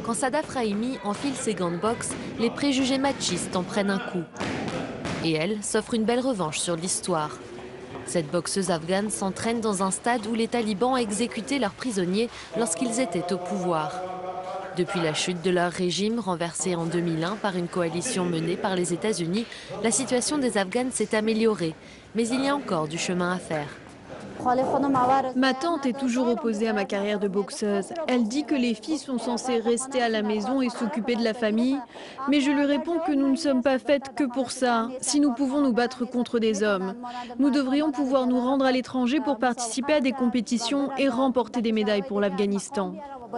Quand Sadaf Rahimi enfile ses gants de boxe, les préjugés machistes en prennent un coup. Et elle s'offre une belle revanche sur l'histoire. Cette boxeuse afghane s'entraîne dans un stade où les talibans exécutaient leurs prisonniers lorsqu'ils étaient au pouvoir. Depuis la chute de leur régime, renversé en 2001 par une coalition menée par les États-Unis, la situation des Afghanes s'est améliorée. Mais il y a encore du chemin à faire. Ma tante est toujours opposée à ma carrière de boxeuse. Elle dit que les filles sont censées rester à la maison et s'occuper de la famille. Mais je lui réponds que nous ne sommes pas faites que pour ça. Si nous pouvons nous battre contre des hommes, nous devrions pouvoir nous rendre à l'étranger pour participer à des compétitions et remporter des médailles pour l'Afghanistan.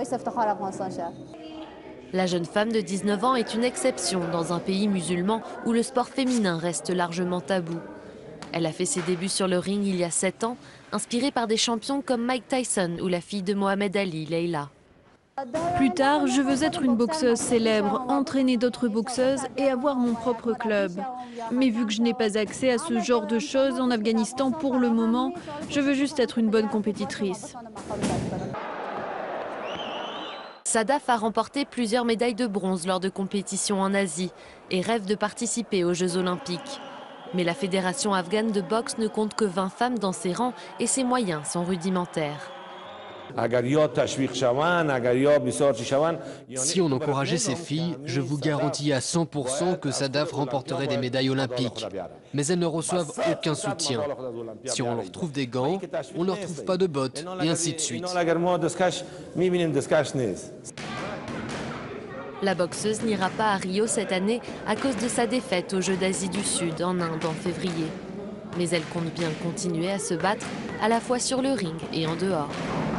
La jeune femme de 19 ans est une exception dans un pays musulman où le sport féminin reste largement tabou. Elle a fait ses débuts sur le ring il y a 7 ans, inspirée par des champions comme Mike Tyson ou la fille de Mohamed Ali, Leila. Plus tard, je veux être une boxeuse célèbre, entraîner d'autres boxeuses et avoir mon propre club. Mais vu que je n'ai pas accès à ce genre de choses en Afghanistan pour le moment, je veux juste être une bonne compétitrice. Sadaf a remporté plusieurs médailles de bronze lors de compétitions en Asie et rêve de participer aux Jeux Olympiques. Mais la fédération afghane de boxe ne compte que 20 femmes dans ses rangs et ses moyens sont rudimentaires. Si on encourageait ces filles, je vous garantis à 100% que Sadaf remporterait des médailles olympiques. Mais elles ne reçoivent aucun soutien. Si on leur trouve des gants, on ne leur trouve pas de bottes, et ainsi de suite. La boxeuse n'ira pas à Rio cette année à cause de sa défaite aux Jeux d'Asie du Sud en Inde en février. Mais elle compte bien continuer à se battre à la fois sur le ring et en dehors.